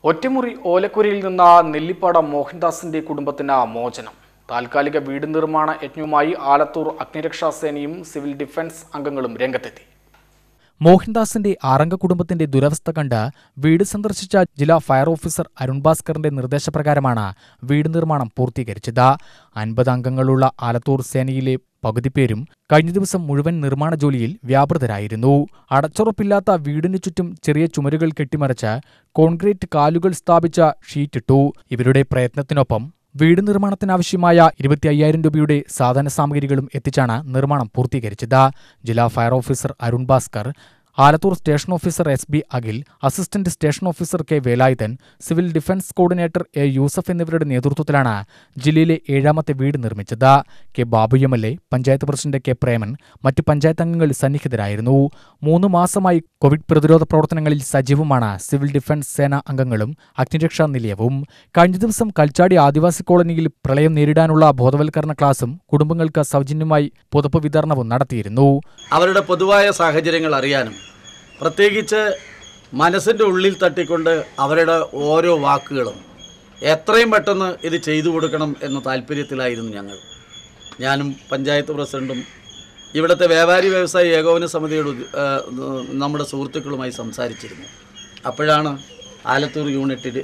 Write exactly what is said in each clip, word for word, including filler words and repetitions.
ഒറ്റമുറി ഓലക്കുരയിൽ നിന്ന് നെല്ലിപ്പാട മോഹൻദാസിന്റെ കുടുംബത്തിന് മോചനം. താൽക്കാലിക വീട് നിർമ്മാണ യജ്ഞവുമായി ആലത്തൂർ അഗ്നിരക്ഷാസേനയും സിവിൽ ഡിഫൻസ് അംഗങ്ങളും രംഗത്തെത്തി. മോഹൻദാസിന്റെ ആറംഗ കുടുംബത്തിന്റെ ദുരവസ്ഥ കണ്ട് വീട് സന്ദർശിച്ച ജില്ലാ ഫയർ ഓഫീസർ അരുൺ ഭാസ്കറിന്റെ നിർദ്ദേശപ്രകാരമാണ് വീട് നിർമ്മാണം പൂർത്തീകരിച്ചത്. അൻപത് അംഗങ്ങളുള്ള ആലത്തൂർ സേനയിലെ പകുതി പേരും കഴിഞ്ഞ ദിവസം മുഴുവൻ നിർമ്മാണ ജോലിയിൽ വ്യാപൃതരായിരുന്നു. അടച്ചുറപ്പില്ലാത്ത വീടിനു ചുറ്റും ചെറിയ ചുമരുകൾ കെട്ടിമറിച്ച് കോൺക്രീറ്റ് കാലുകൾ സ്ഥാപിച്ച ഷീറ്റിട്ടു. ഇവരുടെ പ്രയത്നത്തിനൊപ്പം വീട് നിർമ്മാണത്തിനാവശ്യമായ ഇരുപത്തി അയ്യായിരം രൂപയുടെ സാധന സാമഗ്രികളും എത്തിച്ചാണ് നിർമ്മാണം പൂർത്തീകരിച്ചത്. ജില്ലാ fire officer Arun Bhaskar, Alathur station officer S B Akhil, assistant station officer K Velayudhan, civil defence coordinator A Yusuf എന്നിവരുടെ നേതൃത്വത്തിലാണ് ജില്ലയിലെ ഏഴാമത്തെ വീട് നിർമ്മിച്ചത്. K Babu M L A, panchayat president K Preman, മറ്റ് പഞ്ചായത്ത് അംഗങ്ങൾ സന്നിഹിതരായിരുന്നു. മൂന്ന് മാസമായി കോവിഡ് പ്രതിരോധ പ്രവർത്തനങ്ങളിൽ സജീവമാണ് സിവിൽ ഡിഫൻസ് സേനാ അംഗങ്ങളും അഗ്നിരക്ഷാ നിലയവും. കഴിഞ്ഞ ദിവസം കൽച്ചാടി ആദിവാസി കോളനിയിൽ പ്രളയം നേരിടാനുള്ള ബോധവൽക്കരണ ക്ലാസും കുടുംബങ്ങൾക്ക് സൗജന്യമായി പുതപ്പ് വിതരണവും നടത്തിയിരുന്നു. അവരുടെ പൊതുവായ സാഹചര്യങ്ങൾ അറിയാനും പ്രത്യേകിച്ച് മനസ്സിൻ്റെ ഉള്ളിൽ തട്ടിക്കൊണ്ട് അവരുടെ ഓരോ വാക്കുകളും എത്രയും പെട്ടെന്ന് ഇത് ചെയ്തു കൊടുക്കണം എന്ന താല്പര്യത്തിലായിരുന്നു ഞങ്ങൾ. ഞാനും പഞ്ചായത്ത് പ്രസിഡന്റും ഇവിടുത്തെ വ്യാപാരി വ്യവസായ ഏകോപന സമിതിയുടെ നമ്മുടെ സുഹൃത്തുക്കളുമായി സംസാരിച്ചിരുന്നു. അപ്പോഴാണ് ആലത്തൂർ യൂണിറ്റ്,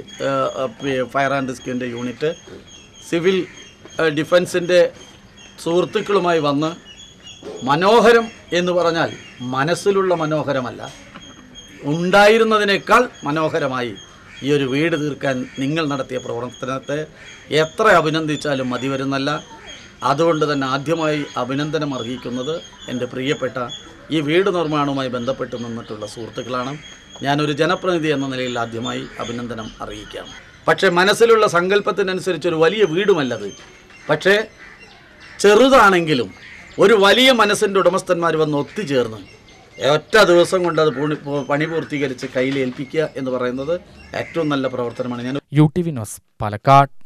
ഫയർ ആൻഡ് റെസ്ക്യൂവിൻ്റെ യൂണിറ്റ്, സിവിൽ ഡിഫൻസിൻ്റെ സുഹൃത്തുക്കളുമായി വന്ന് മനോഹരം എന്ന് പറഞ്ഞാൽ മനസ്സിലുള്ള മനോഹരമല്ല, ഉണ്ടായിരുന്നതിനേക്കാൾ മനോഹരമായി ഈ ഒരു വീട് തീർക്കാൻ നിങ്ങൾ നടത്തിയ പ്രവർത്തനത്തെ എത്ര അഭിനന്ദിച്ചാലും മതി വരുന്നല്ല. അതുകൊണ്ട് തന്നെ ആദ്യമായി അഭിനന്ദനം അർഹിക്കുന്നത് എൻ്റെ പ്രിയപ്പെട്ട ഈ വീട് നിർമ്മാണവുമായി ബന്ധപ്പെട്ട് നിന്നിട്ടുള്ള സുഹൃത്തുക്കളാണ്. ഞാനൊരു ജനപ്രതിനിധി എന്ന നിലയിൽ ആദ്യമായി അഭിനന്ദനം അറിയിക്കാം. പക്ഷേ മനസ്സിലുള്ള സങ്കല്പത്തിനനുസരിച്ചൊരു വലിയ വീടുമല്ലത്. പക്ഷേ ചെറുതാണെങ്കിലും ഒരു വലിയ മനസ്സിൻ്റെ ഉടമസ്ഥന്മാർ വന്ന് ഒത്തുചേർന്ന് ഒറ്റ ദിവസം കൊണ്ട് അത് പണി പൂർത്തീകരിച്ച് കയ്യിൽ ഏൽപ്പിക്കുക എന്ന് പറയുന്നത് ഏറ്റവും നല്ല പ്രവർത്തനമാണ്. ഞാൻ U T V news Palakkad.